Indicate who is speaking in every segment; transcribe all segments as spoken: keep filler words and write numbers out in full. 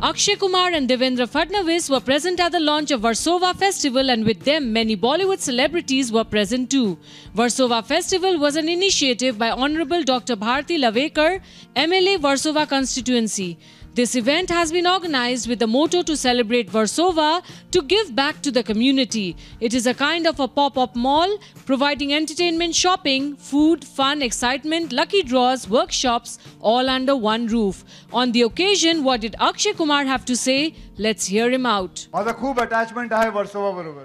Speaker 1: Akshay Kumar and Devendra Fadnavis were present at the launch of Versova Festival, and with them many Bollywood celebrities were present too. Versova Festival was an initiative by Honorable Doctor Bharti Lavekar, M L A Versova constituency. This event has been organized with the motto to celebrate Versova to give back to the community. It is a kind of a pop-up mall providing entertainment, shopping, food, fun, excitement, lucky draws, workshops, all under one roof. On the occasion, what did Akshay Kumar have to say? Let's hear him out.
Speaker 2: माझा खूप attachment आहे Versova बरोबर.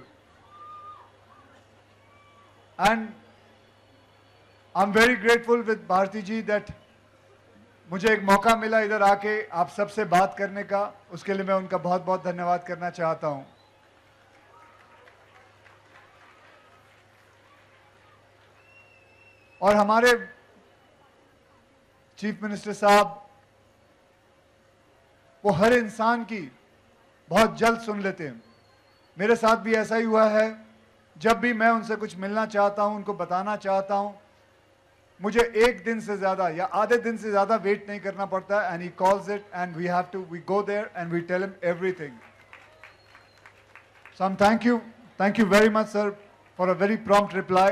Speaker 2: And I'm very grateful with Bharti ji that मुझे एक मौका मिला इधर आके आप सबसे बात करने का. उसके लिए मैं उनका बहुत बहुत धन्यवाद करना चाहता हूं. और हमारे चीफ मिनिस्टर साहब वो हर इंसान की बहुत जल्द सुन लेते हैं. मेरे साथ भी ऐसा ही हुआ है. जब भी मैं उनसे कुछ मिलना चाहता हूं, उनको बताना चाहता हूं, मुझे एक दिन से ज़्यादा या आधे दिन से ज़्यादा वेट नहीं करना पड़ता. And he calls it and we have to we go there and we tell him everything. So I am thank you thank you very much sir for a very prompt reply.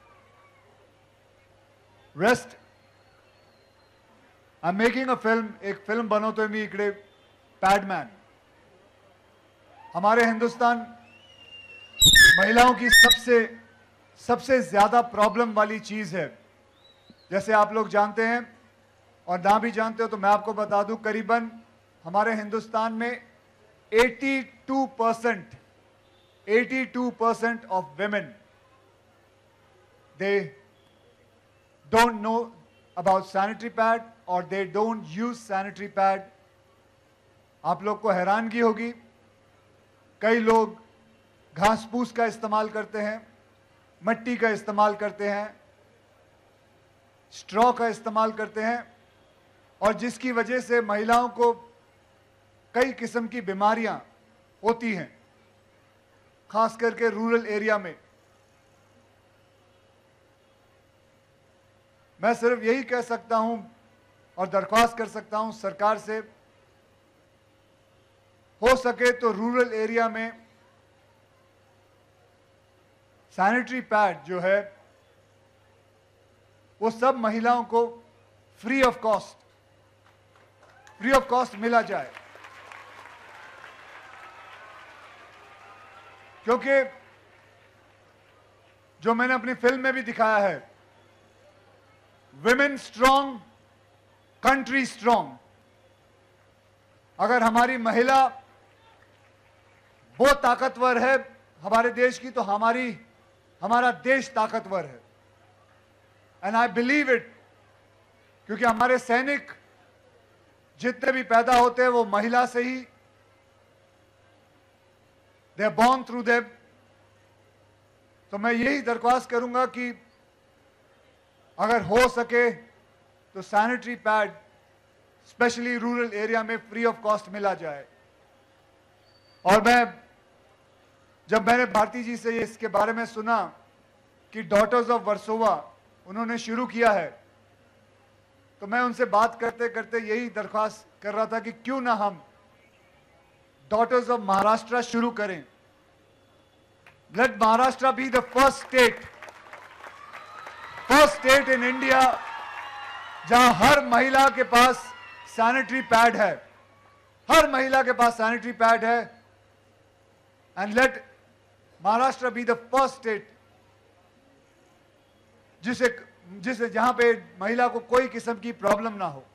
Speaker 2: Rest I am making a film. एक film बनवतोय मी इकडे पैडमॅन. हमारे हिंदुस्तान महिलाओं की सबसे सबसे ज़्यादा प्रॉब्लम वाली चीज़ है. जैसे आप लोग जानते हैं और ना भी जानते हो तो मैं आपको बता दूं, करीबन हमारे हिंदुस्तान में बयासी परसेंट बयासी percent of women they don't know about sanitary pad और they don't use sanitary pad. आप लोग को हैरानगी होगी, कई लोग घास फूस का इस्तेमाल करते हैं, मिट्टी का इस्तेमाल करते हैं, स्ट्रॉ का इस्तेमाल करते हैं, और जिसकी वजह से महिलाओं को कई किस्म की बीमारियां होती हैं, खास करके रूरल एरिया में. मैं सिर्फ यही कह सकता हूं और दरख्वास्त कर सकता हूं सरकार से, हो सके तो रूरल एरिया में सैनिटरी पैड जो है वो सब महिलाओं को free of cost free of cost मिला जाए. क्योंकि जो मैंने अपनी फिल्म में भी दिखाया है, विमेन स्ट्रांग कंट्री स्ट्रांग. अगर हमारी महिला वो ताकतवर है हमारे देश की, तो हमारी हमारा देश ताकतवर है. एंड आई बिलीव इट, क्योंकि हमारे सैनिक जितने भी पैदा होते हैं वो महिला से ही, they are born through them. तो मैं यही दरख्वास्त करूंगा कि अगर हो सके तो sanitary pad specially rural area में फ्री ऑफ कॉस्ट मिला जाए. और मैं जब मैंने भारती जी से इसके बारे में सुना कि डॉटर्स ऑफ वर्सोवा उन्होंने शुरू किया है, तो मैं उनसे बात करते करते यही दरख्वास्त कर रहा था कि क्यों ना हम डॉटर्स ऑफ महाराष्ट्र शुरू करें. Let Maharashtra be the first state first state in India जहां हर महिला के पास सैनिटरी पैड है. हर महिला के पास सैनिटरी पैड है. And let Maharashtra be the first state जिसे जिसे जहां पे महिला को कोई किस्म की प्रॉब्लम ना हो.